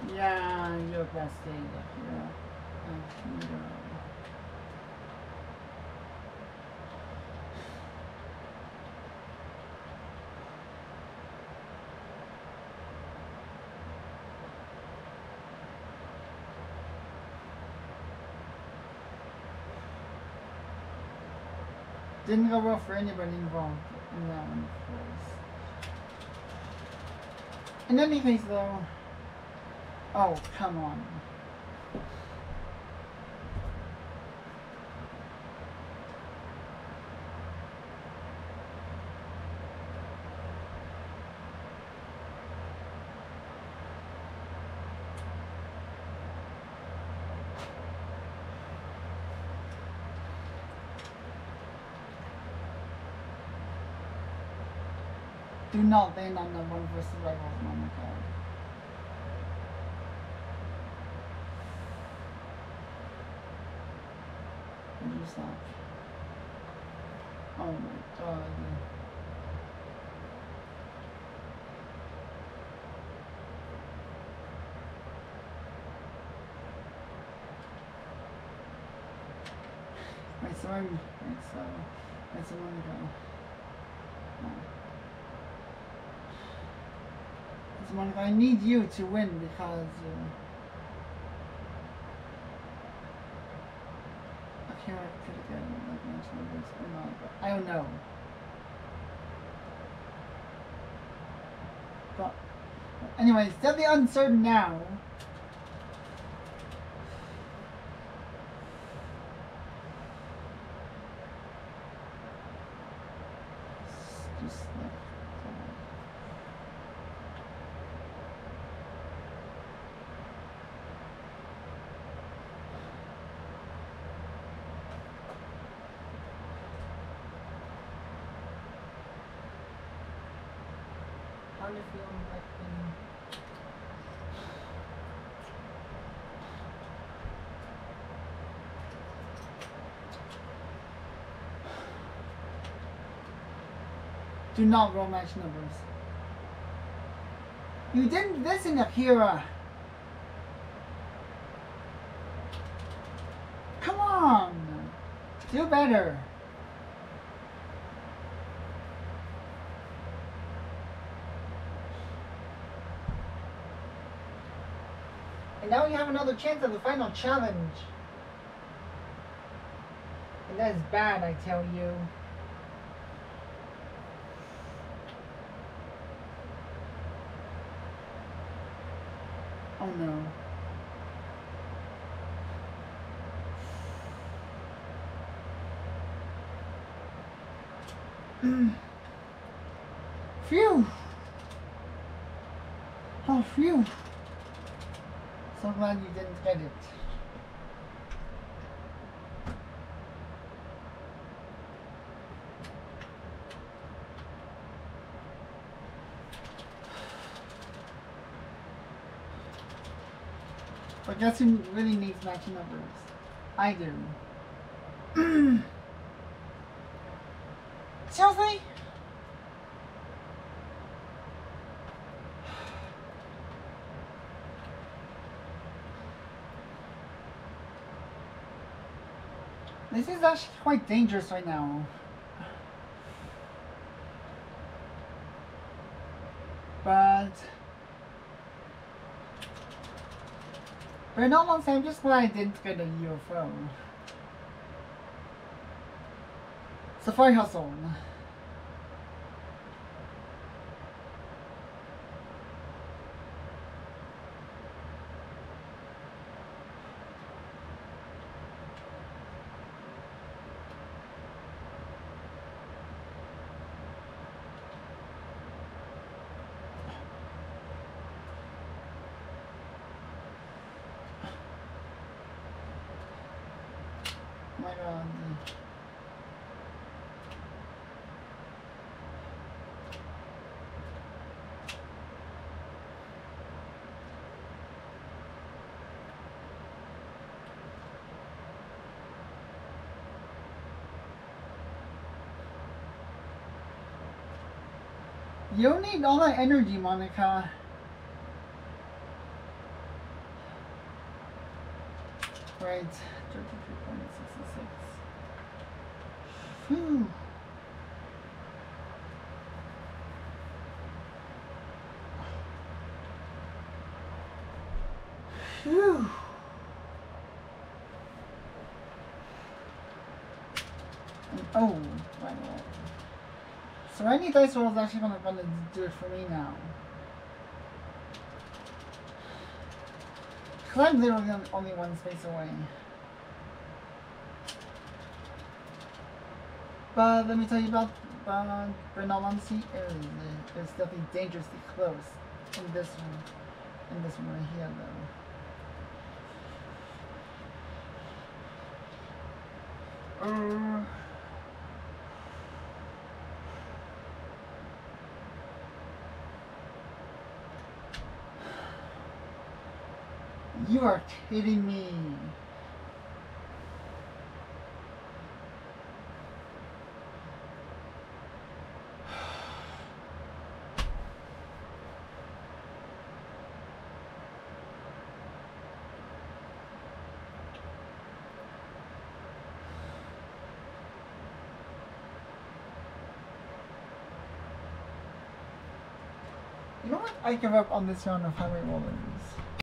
Yeah, you're best data here. Didn't go well for anybody involved in that one, of course. In any case, though. Oh, come on. Do not land on the one versus rivals, Monica. Where'd you stop? Oh my god. Wait, so wait, so Monica. Monica, I need you to win because okay, I could have gotten like match numbers or not, but I don't know. But anyway, it's definitely uncertain now. Just like how do you feel like do not roll match numbers. You didn't listen, Akira. Come on, do better. And now you have another chance at the final challenge. And that is bad, I tell you. Oh no. Phew! Oh, phew! So glad you didn't get it. But guess who really needs matching numbers? I do. Seriously? This is actually quite dangerous right now. But in all honesty, I'm just glad I didn't get a UFO. Safari Hustle. Oh my god. You don't need all that energy, Monica. Right, 33.66. Phew. Phew. And, oh, right. So any dice roll is actually going to run and do it for me now. Because I'm literally only one space away. But let me tell you about Brinomancy is definitely dangerously close in this one. In this one right here though. You are kidding me. You know what? I give up on this round of highway rollers.